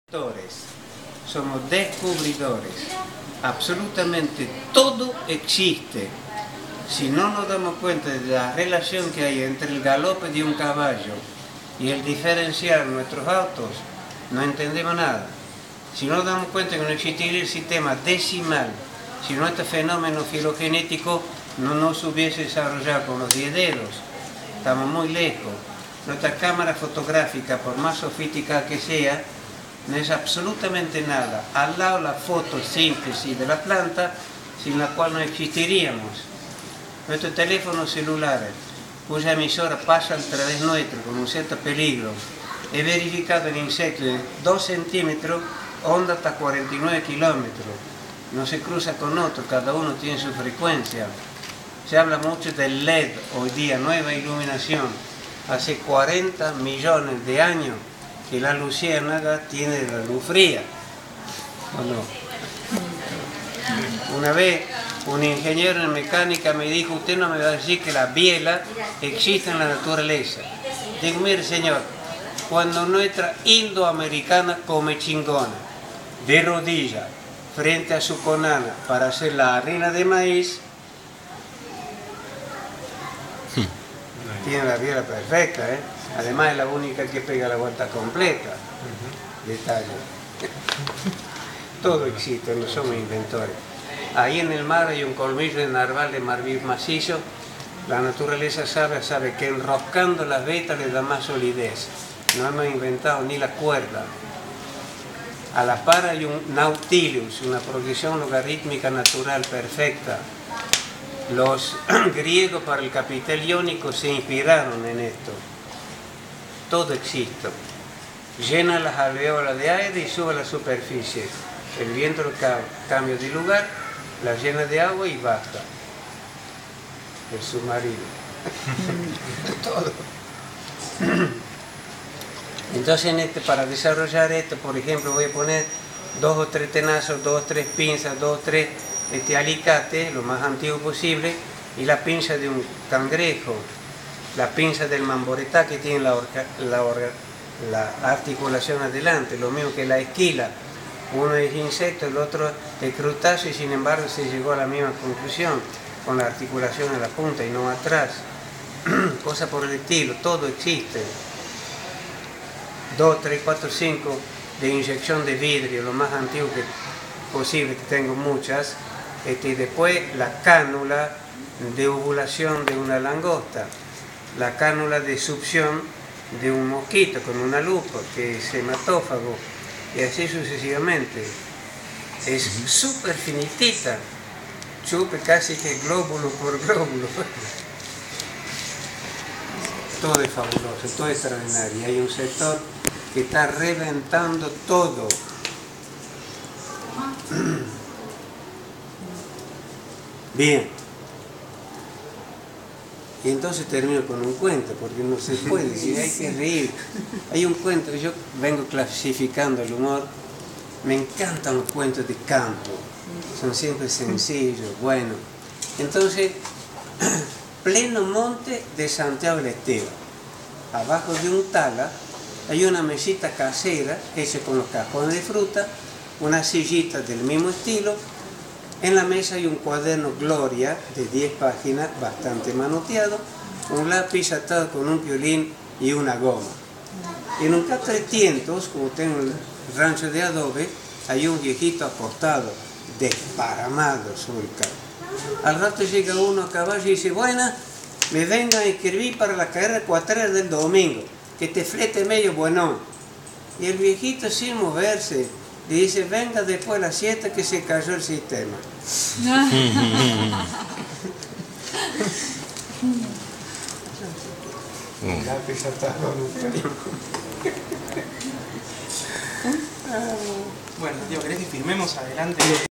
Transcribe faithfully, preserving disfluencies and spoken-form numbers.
Somos descubridores. Absolutamente todo existe. Si no nos damos cuenta de la relación que hay entre el galope de un caballo y el diferenciar nuestros autos, no entendemos nada. Si no nos damos cuenta que no existiría el sistema decimal, si nuestro fenómeno filogenético no nos hubiese desarrollado con los diez dedos, estamos muy lejos. Nuestra cámara fotográfica, por más sofisticada que sea, no es absolutamente nada. Al lado la fotosíntesis de la planta, sin la cual no existiríamos. Nuestros teléfonos celulares, cuya emisora pasa a través nuestro con un cierto peligro, he verificado en insectos de dos centímetros, onda hasta cuarenta y nueve kilómetros. No se cruza con otro, cada uno tiene su frecuencia. Se habla mucho del L E D, hoy día nueva iluminación. Hace cuarenta millones de años que la luciérnaga tiene la luz fría, ¿o no? Una vez un ingeniero en mecánica me dijo: usted no me va a decir que la biela existe en la naturaleza. Digo: mire señor, cuando nuestra indoamericana come chingona, de rodillas, frente a su conana para hacer la harina de maíz, tiene la biela perfecta, ¿eh? Además es la única que pega la vuelta completa. Detalle. Todo existe, no somos inventores. Ahí en el mar hay un colmillo de narval de marfil macizo. La naturaleza sabe, sabe que enroscando las vetas le da más solidez. No hemos inventado ni la cuerda. A la par hay un Nautilus, una progresión logarítmica natural perfecta. Los griegos para el capitel iónico se inspiraron en esto. Todo existe. Llena las alveolas de aire y sube a la superficie. El viento lo cambia de lugar, la llena de agua y baja. El submarino. Todo. Entonces, en este, para desarrollar esto, por ejemplo, voy a poner dos o tres tenazos, dos o tres pinzas, dos o tres este, alicates, lo más antiguo posible, y la pinza de un cangrejo, la pinza del mamboretá que tiene la, orca, la, orga, la articulación adelante, lo mismo que la esquila. Uno es insecto, el otro es crustáceo, y sin embargo se llegó a la misma conclusión, con la articulación a la punta y no atrás. Cosas por el estilo, todo existe. Dos, tres, cuatro, cinco de inyección de vidrio, lo más antiguo que posible, que tengo muchas. Este, y después la cánula de ovulación de una langosta, la cánula de succión de un mosquito con una lupa, que es hematófago, y así sucesivamente. Es súper finitita, chupe casi que glóbulo por glóbulo. Todo es fabuloso, todo es extraordinario. Hay un sector que está reventando todo. Bien. Y entonces termino con un cuento, porque no se puede decir, hay que reír. Hay un cuento que yo vengo clasificando el humor. Me encantan los cuentos de campo. Son siempre sencillos, buenos. Entonces, pleno monte de Santiago del Estero. Abajo de un tala hay una mesita casera hecha con los cajones de fruta, una sillita del mismo estilo. En la mesa hay un cuaderno Gloria de diez páginas, bastante manoteado, un lápiz atado con un violín y una goma. Y en un catretcientos, como tengo el rancho de adobe, hay un viejito acostado, desparamado sobre el campo. Al rato llega uno a caballo y dice: buena, me vengan a inscribir para la carrera cuatrera del domingo, que te flete medio buenón. Y el viejito, sin moverse, le dice: venga después de las siete que se cayó el sistema. Bueno, tío, ¿querés que firmemos adelante?